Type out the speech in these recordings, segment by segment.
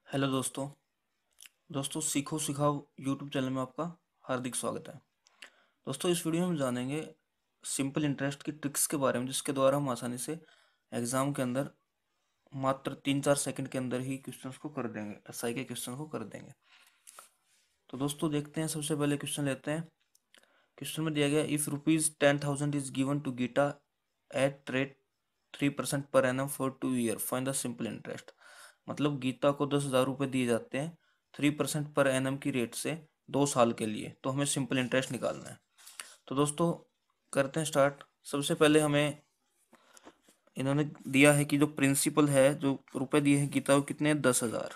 Hello दोस्तों सीखो सिखाओ यूट्यूब चैनल में आपका हार्दिक स्वागत है। दोस्तों इस वीडियो में हम जानेंगे सिंपल इंटरेस्ट की ट्रिक्स के बारे में, जिसके द्वारा हम आसानी से एग्जाम के अंदर मात्र 3-4 सेकंड के अंदर ही क्वेश्चंस को कर देंगे, एसआई के क्वेश्चन को कर देंगे। तो दोस्तों देखते हैं, सबसे पहले क्वेश्चन लेते हैं। क्वेश्चन में दिया गया, if ₹10,000 is given to Geeta at rate 3% per annum for 2 year, find the simple interest. मतलब गीता को 10,000 रुपये दिए जाते हैं 3% पर एनम की रेट से 2 साल के लिए, तो हमें सिंपल इंटरेस्ट निकालना है। तो दोस्तों करते हैं स्टार्ट। सबसे पहले हमें इन्होंने दिया है कि जो प्रिंसिपल है, जो रुपए दिए हैं गीता को, कितने 10,000,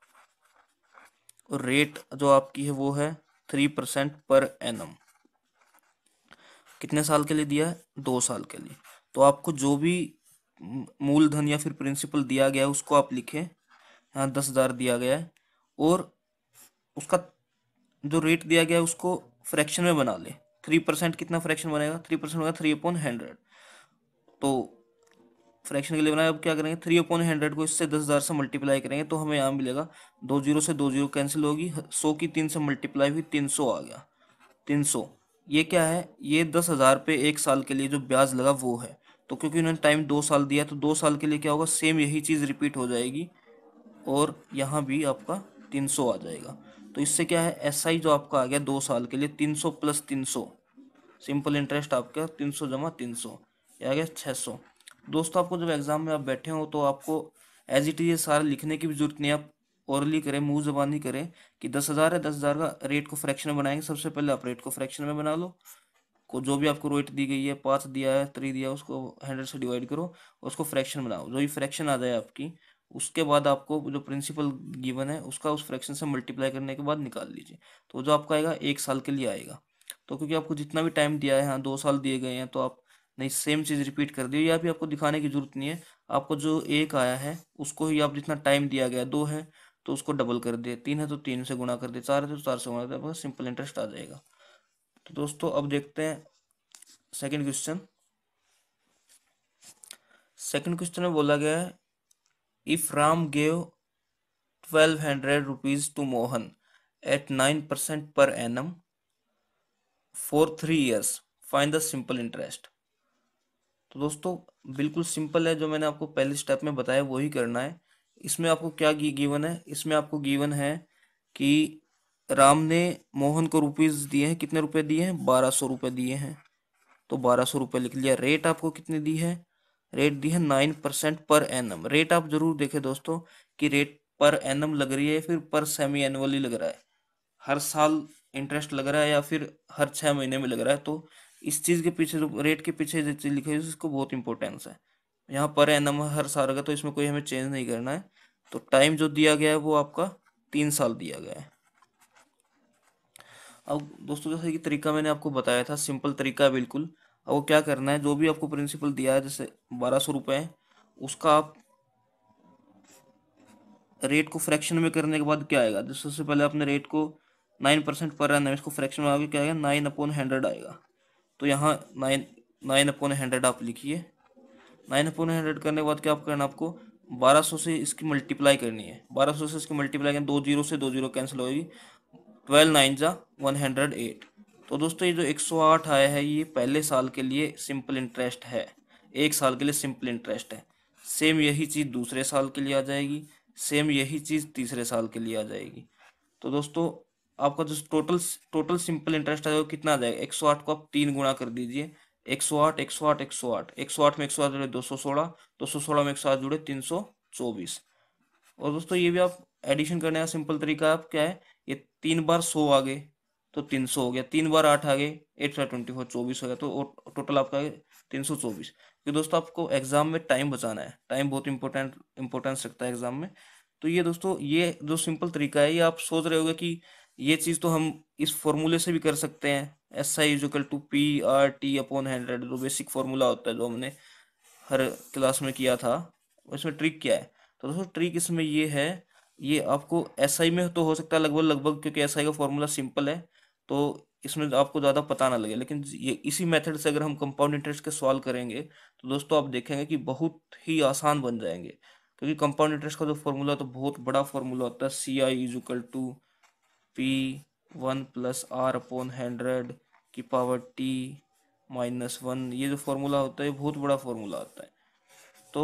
और रेट जो आपकी है वो है 3% पर एनम। कितने साल के लिए दिया है? 2 साल के लिए। तो आपको जो भी मूलधन या फिर प्रिंसिपल दिया गया है उसको आप लिखें। यहाँ 10,000 दिया गया है, और उसका जो रेट दिया गया है उसको फ्रैक्शन में बना ले। 3% कितना फ्रैक्शन बनेगा? 3% होगा 3/100। तो फ्रैक्शन के लिए बनाया, अब क्या करेंगे, 3/100 को इससे 10,000 से मल्टीप्लाई करेंगे तो हमें यहाँ मिलेगा 2 जीरो से 2 जीरो कैंसिल होगी, 100 की 3 से मल्टीप्लाई हुई, 300 आ गया। 300 ये क्या है? ये 10,000 पे 1 साल के लिए जो ब्याज लगा वो है। तो क्योंकि उन्होंने टाइम 2 साल दिया, तो 2 साल के लिए क्या होगा, सेम यही चीज़ रिपीट हो जाएगी, और यहाँ भी आपका 300 आ जाएगा। तो इससे क्या है, एसआई जो आपका आ गया 2 साल के लिए 300 प्लस 300, सिंपल इंटरेस्ट आपका 300 जमा 300, ये आ गया 600। दोस्तों आपको जब एग्जाम में आप बैठे हो तो आपको एज इट इज सारा लिखने की भी जरूरत नहीं है। आप ओरली करें, मुंह जबानी करें कि 10,000 है, 10,000 का रेट को फ्रैक्शन में बनाएंगे। सबसे पहले आप रेट को फ्रैक्शन में बना लो, को जो भी आपको रेट दी गई है, 5 दिया है, 3 दिया है, उसको 100 से डिवाइड करो, उसको फ्रैक्शन बनाओ। जो भी फ्रैक्शन आ जाए आपकी, उसके बाद आपको जो प्रिंसिपल गिवन है उसका उस फ्रैक्शन से मल्टीप्लाई करने के बाद निकाल लीजिए। तो जो आपका आएगा 1 साल के लिए आएगा। तो क्योंकि आपको जितना भी टाइम दिया है, हाँ 2 साल दिए गए हैं, तो आप नहीं सेम चीज़ रिपीट कर दिए, या भी आपको दिखाने की जरूरत नहीं है। आपको जो एक आया है उसको ही आप, जितना टाइम दिया गया 2 है तो उसको डबल कर दिए, 3 है तो 3 से गुणा कर दिए, 4 है तो 4 से गुणा कर दिया, आपका सिंपल इंटरेस्ट आ जाएगा। तो दोस्तों अब देखते हैं सेकंड क्वेश्चन। सेकंड क्वेश्चन में बोला गया है, if Ram gave 1,200 rupees to Mohan at 9% per annum for 3 years, find the simple interest. तो दोस्तों बिल्कुल सिंपल है, जो मैंने आपको पहले स्टेप में बताया वही करना है। इसमें आपको क्या गिवन है? इसमें आपको गिवन है कि राम ने मोहन को रुपीज दिए हैं, कितने रुपए दिए हैं? 1,200 रुपए दिए हैं। तो 1,200 रुपये लिख लिया। रेट आपको कितनी दी है? रेट दी है 9% पर एनम। रेट आप जरूर देखें दोस्तों कि रेट पर एनम लग रही है, फिर पर सेमी एनुअली लग रहा है, हर साल इंटरेस्ट लग रहा है, या फिर हर 6 महीने में लग रहा है। तो इस चीज़ के पीछे, जो रेट के पीछे जो चीज़ लिखी है उसको बहुत इंपॉर्टेंस है। यहाँ पर एनम हर साल का, तो इसमें कोई हमें चेंज नहीं करना है। तो टाइम जो दिया गया है वो आपका 3 साल दिया गया है। अब दोस्तों जैसे कि तरीका मैंने आपको बताया था, सिंपल तरीका है बिल्कुल। अब वो क्या करना है, जो भी आपको प्रिंसिपल दिया है, जैसे 1,200 रुपये है, उसका आप रेट को फ्रैक्शन में करने के बाद क्या आएगा, जैसे सबसे पहले आपने रेट को 9% पर रहा है, इसको फ्रैक्शन में आगे क्या आएगा, 9/100 आएगा। तो यहाँ 9/100 आप लिखिए। 9/100 करने के बाद क्या आप करना, आपको 1,200 से इसकी मल्टीप्लाई करनी है। 1,200 से इसकी मल्टीप्लाई करनी, 2 जीरो से 2 जीरो कैंसिल होगी, 12×9 = 108। तो दोस्तों ये जो 108 आया है, ये पहले साल के लिए सिंपल इंटरेस्ट है, 1 साल के लिए सिंपल इंटरेस्ट है। सेम यही चीज़ दूसरे साल के लिए आ जाएगी, सेम यही चीज़ तीसरे साल के लिए आ जाएगी। तो दोस्तों आपका जो टोटल टोटल सिंपल इंटरेस्ट है वो कितना आ जाएगा, 108 को आप 3 गुणा कर दीजिए। 108, 108, 108, 108 में 108 जुड़े 216, 216 में 108 जुड़े 324। और दोस्तों ये भी आप एडिशन करने का सिंपल तरीका आप क्या है, ये 3 बार 100 आ गए तो 300 हो गया, 3 बार 8 आ गए, 8×24 24 हो गया, तो टोटल आपका 324। क्योंकि दोस्तों आपको एग्जाम में टाइम बचाना है, टाइम बहुत इंपॉर्टेंस रखता है एग्जाम में। तो ये दोस्तों ये जो सिंपल तरीका है, ये आप सोच रहे होगे कि ये चीज़ तो हम इस फॉर्मूले से भी कर सकते हैं, SI = P/RT/100, जो बेसिक फार्मूला होता है जो हमने हर क्लास में किया था। इसमें ट्रिक क्या है? तो दोस्तों ट्रिक इसमें ये है, ये आपको एसआई में तो हो सकता है लगभग लगभग, क्योंकि एसआई का फॉर्मूला सिंपल है, तो इसमें आपको ज़्यादा पता ना लगे। लेकिन ये इसी मेथड से अगर हम कंपाउंड इंटरेस्ट के सॉल्व करेंगे तो दोस्तों आप देखेंगे कि बहुत ही आसान बन जाएंगे। क्योंकि कंपाउंड इंटरेस्ट का जो फॉर्मूला तो बहुत बड़ा फॉर्मूला होता है, CI = P1 + R/100 की पावर T-1। ये जो फॉर्मूला होता है बहुत बड़ा फॉर्मूला होता है। तो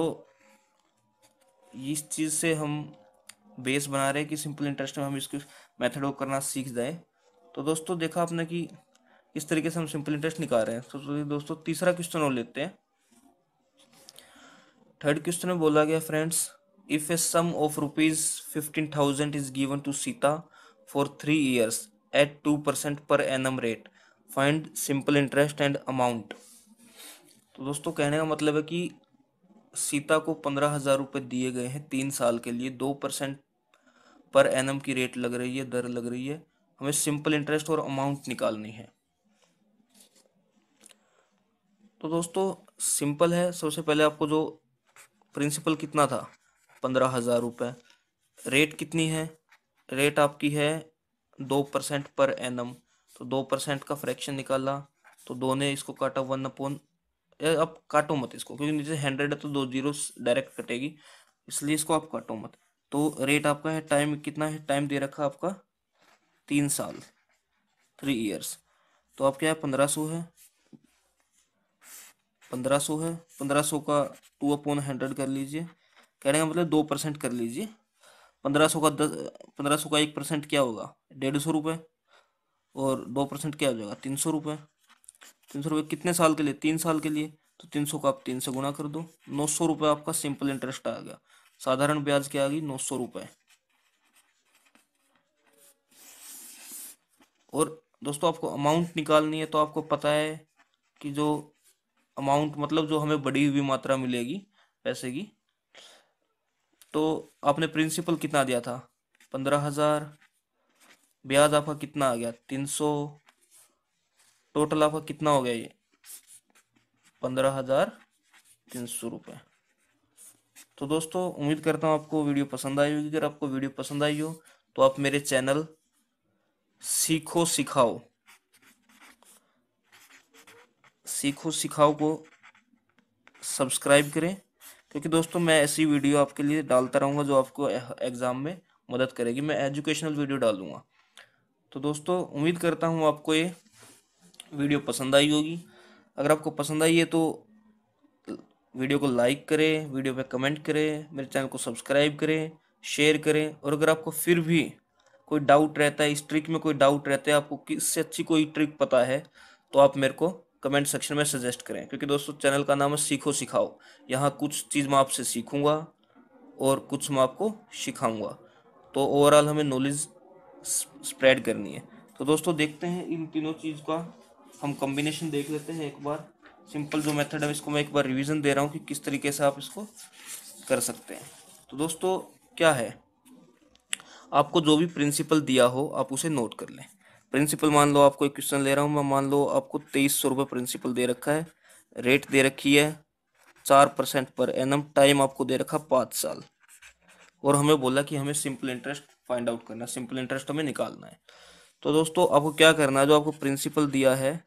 इस चीज़ से हम बेस बना रहे हैं कि सिंपल इंटरेस्ट में हम इसके मेथड को करना सीख जाए। तो दोस्तों देखा आपने कि इस तरीके से हम सिंपल इंटरेस्ट निकाल रहे हैं। तो दोस्तों तीसरा क्वेश्चन और लेते हैं। थर्ड क्वेश्चन में बोला गया friends, if a sum of ₹15,000 is given to Sita for 3 years at 2% per annum rate, find simple interest and amount. तो दोस्तों कहने का मतलब है कि सीता को 15,000 रुपये दिए गए हैं 3 साल के लिए, 2% पर एनम की रेट लग रही है, दर लग रही है। हमें सिंपल इंटरेस्ट और अमाउंट निकालनी है। तो दोस्तों सिंपल है, सबसे पहले आपको जो प्रिंसिपल कितना था 15,000 रुपये, रेट कितनी है, रेट आपकी है 2% पर एनम। तो 2% का फ्रैक्शन निकाला, तो 2 ने इसको काटा 1/, अब काटो मत इसको क्योंकि नीचे 100 है तो 2 जीरो डायरेक्ट कटेगी, इसलिए इसको आप काटो मत। तो रेट आपका है, टाइम कितना है, टाइम दे रखा आपका 3 साल, 3 years। तो आप क्या है 1500 है, 1500 है, 1500 का 2/100 कर लीजिए। कहने का मतलब 2% कर लीजिए। 1500 का 1500 का 1% क्या होगा 150 रुपये, और 2% क्या हो जाएगा 300 रुपये। 300 रुपये कितने साल के लिए, 3 साल के लिए। तो 300 का आप 3 से गुणा कर दो, 900 रुपये आपका सिंपल इंटरेस्ट आ गया। साधारण ब्याज क्या आ गई 900 रुपये। और दोस्तों आपको अमाउंट निकालनी है, तो आपको पता है कि जो अमाउंट मतलब जो हमें बढ़ी हुई मात्रा मिलेगी पैसे की, तो आपने प्रिंसिपल कितना दिया था 15,000, ब्याज आपका कितना आ गया 300, टोटल आपका कितना हो गया ये 15,300 रुपये। तो दोस्तों उम्मीद करता हूँ आपको वीडियो पसंद आई होगी। अगर आपको वीडियो पसंद आई हो तो आप मेरे चैनल सीखो सिखाओ को सब्सक्राइब करें, क्योंकि दोस्तों मैं ऐसी वीडियो आपके लिए डालता रहूँगा जो आपको एग्ज़ाम में मदद करेगी। मैं एजुकेशनल वीडियो डालूँगा। तो दोस्तों उम्मीद करता हूँ आपको ये वीडियो पसंद आई होगी। अगर आपको पसंद आई है तो वीडियो को लाइक करें, वीडियो पे कमेंट करें, मेरे चैनल को सब्सक्राइब करें, शेयर करें। और अगर आपको फिर भी कोई डाउट रहता है, इस ट्रिक में कोई डाउट रहता है, आपको किससे अच्छी कोई ट्रिक पता है, तो आप मेरे को कमेंट सेक्शन में सजेस्ट करें। क्योंकि दोस्तों चैनल का नाम है सीखो सिखाओ। यहाँ कुछ चीज़ मैं आपसे सीखूंगा और कुछ मैं आपको सिखाऊंगा। तो ओवरऑल हमें नॉलेज स्प्रेड करनी है। तो दोस्तों देखते हैं इन तीनों चीज़ का हम कॉम्बिनेशन देख लेते हैं एक बार। सिंपल जो मेथड है इसको मैं एक बार रिवीजन दे रहा हूँ कि किस तरीके से आप इसको कर सकते हैं। तो दोस्तों क्या है, आपको जो भी प्रिंसिपल दिया हो आप उसे नोट कर लें। प्रिंसिपल मान लो आपको एक क्वेश्चन ले रहा हूँ मैं, मान लो आपको 2300 रुपये प्रिंसिपल दे रखा है, रेट दे रखी है 4% पर एनम, टाइम आपको दे रखा 5 साल, और हमें बोला कि हमें सिंपल इंटरेस्ट फाइंड आउट करना है, सिंपल इंटरेस्ट हमें निकालना है। तो दोस्तों आपको क्या करना है, जो आपको प्रिंसिपल दिया है,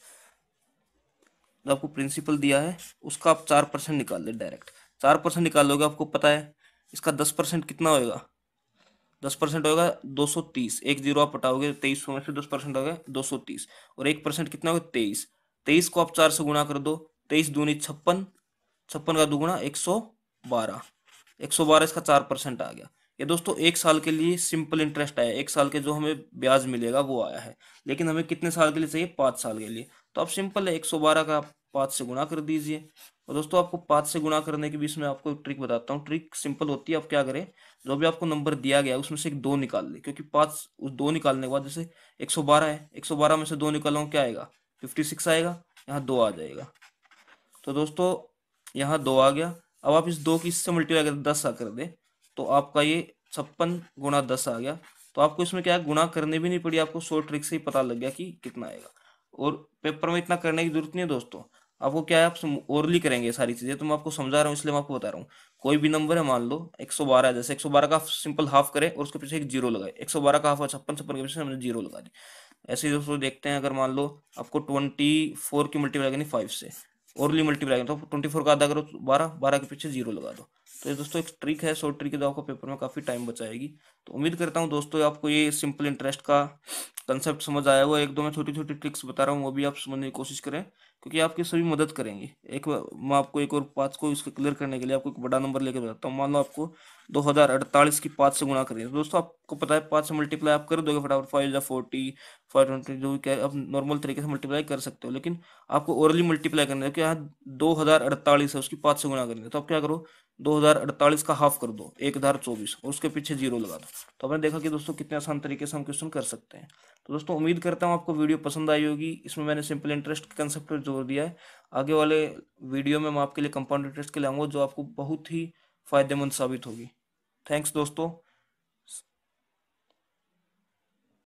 जो आपको प्रिंसिपल दिया है उसका आप 4% निकाल दे डायरेक्ट। 4% निकाल लोगे, आपको पता है इसका 10% कितना होएगा, 10% होगा 230। एक जीरो आप हटाओगे 23 में से 10% हो गया 230, और 1% कितना होगा 23। 23 को आप 4 से गुणा कर दो, 23 दूनी 56, 56 का दुगुना 112, 112 इसका 4% आ गया। ये दोस्तों एक साल के लिए सिंपल इंटरेस्ट आया, एक साल के जो हमें ब्याज मिलेगा वो आया है। लेकिन हमें कितने साल के लिए चाहिए 5 साल के लिए। तो आप सिंपल है 112 का 5 से गुणा कर दीजिए। और दोस्तों आपको 5 से गुणा करने के बीच में आपको एक ट्रिक बताता हूँ। ट्रिक सिंपल होती है, आप क्या करें, जो भी आपको नंबर दिया गया उसमें से एक 2 निकाल ले, क्योंकि 5 उस 2 निकालने के बाद जैसे 112 है, 112 में से 2 निकालो क्या आएगा 56 आएगा, यहाँ 2 आ जाएगा। तो दोस्तों यहाँ 2 आ गया। अब आप इस 2 की इससे मल्टीप्लाई कर 10 कर दे, तो आपका ये 56 गुणा 10 आ गया। तो आपको इसमें क्या है, गुणा करने भी नहीं पड़ी, आपको शॉर्ट ट्रिक से ही पता लग गया कि कितना आएगा। और पेपर में इतना करने की जरूरत नहीं है दोस्तों, आपको क्या है आप ओरली करेंगे ये सारी चीजें। तो मैं आपको समझा रहा हूँ इसलिए मैं आपको बता रहा हूँ। कोई भी नंबर है, मान लो 112 है, जैसे 112 का सिंपल हाफ करें और उसके पीछे एक जीरो लगाए, 112 का हाफ 56, 56 के पीछे हमने जीरो लगा दी। ऐसे ही दोस्तों देखते हैं, अगर मान लो आपको 24 की मल्टीप्लाई करनी 5 से, ओरली मल्टीप्लाई तो 24 का आधा करो 12, 12 के पीछे जीरो लगा दो, तो ये दोस्तों एक ट्रिक है, शॉर्ट ट्रिक है, जो आपको पेपर में काफ़ी टाइम बचाएगी। तो उम्मीद करता हूँ दोस्तों आपको ये सिंपल इंटरेस्ट का कंसेप्ट समझ आया होगा। एक दो मैं छोटी छोटी ट्रिक्स बता रहा हूँ, वो भी आप समझने की कोशिश करें, क्योंकि आपकी सभी मदद करेंगी। मैं आपको एक और 5 को इसको क्लियर करने के लिए आपको एक बड़ा नंबर लेकर बताता हूँ। मान लो आपको 2048 की 5 से गुणा करनी है, तो दोस्तों आपको पता है 5 से मल्टीप्लाई आप कर दोगे फटाफट, 5 या 40, 520, जो भी क्या आप नॉर्मल तरीके से मल्टीप्लाई कर सकते हो। लेकिन आपको ओरली मल्टीप्लाई करना है, कि यहाँ 2048 है, उसकी 5 से गुणा करनी है। तो आप क्या करो, 2048 का हाफ कर दो, 1024, और उसके पीछे जीरो लगा दो। तो आपने देखा कि दोस्तों कितने आसान तरीके से हम क्वेश्चन कर सकते हैं। तो दोस्तों उम्मीद करता हूँ आपको वीडियो पसंद आई होगी। इसमें मैंने सिंपल इंटरेस्ट के कंसेप्ट पर जोर दिया है। आगे वाले वीडियो में मैं आपके लिए कंपाउंड इंटरेस्ट के लाऊंगा, जो आपको बहुत ही फायदेमंद साबित होगी। थैंक्स दोस्तों।